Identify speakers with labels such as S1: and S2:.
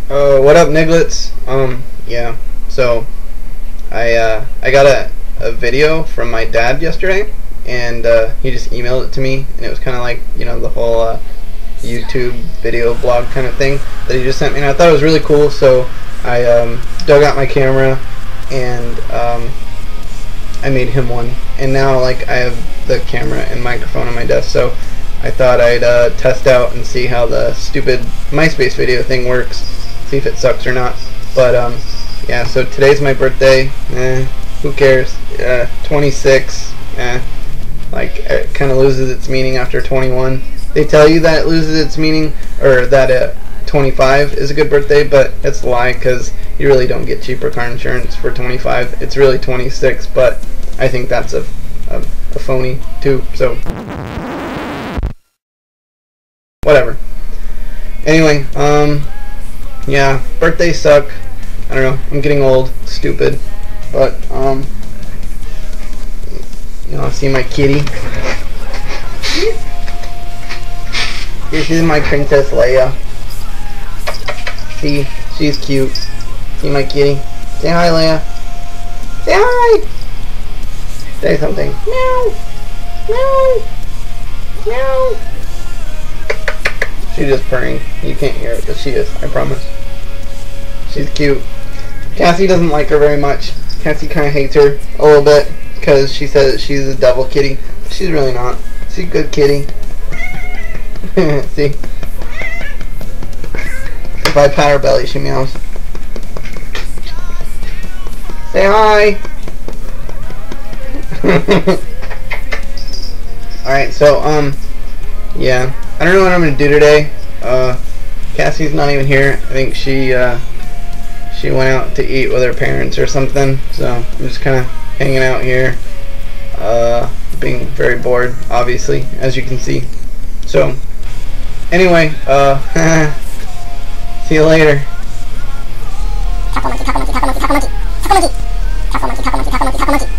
S1: What up, Niglets? Yeah. So, I got a video from my dad yesterday, and he just emailed it to me, and it was kind of like, you know, the whole YouTube video blog kind of thing that he just sent me, and I thought it was really cool. So I dug out my camera and I made him one, and now like I have the camera and microphone on my desk. So I thought I'd test out and see how the stupid MySpace video thing works, see if it sucks or not. But yeah, so today's my birthday. Who cares? 26. Like, it kind of loses its meaning after 21. They tell you that it loses its meaning, or that 25 is a good birthday, but it's a lie, because you really don't get cheaper car insurance for 25. It's really 26, but I think that's a phony too. So whatever. Anyway, yeah, birthdays suck. I don't know, I'm getting old, stupid, but you know, see my kitty. This is my Princess Leia. See, she's cute. See my kitty. Say hi, Leia. Say hi. Say something. Meow. Meow. Meow. She's just purring. You can't hear it, but she is, I promise. She's cute. Cassie doesn't like her very much. Cassie kind of hates her a little bit because she says that she's a devil kitty. But she's really not. She's a good kitty. See? If I pat her belly, she meows. Say hi! Alright, so, yeah. I don't know what I'm gonna do today. Cassie's not even here. I think she went out to eat with her parents or something. So, I'm just kinda hanging out here. Being very bored, obviously, as you can see. So, anyway, see you later. Taco monkey, taco monkey, taco monkey, taco monkey. Taco monkey, taco monkey, taco monkey, taco monkey, taco monkey.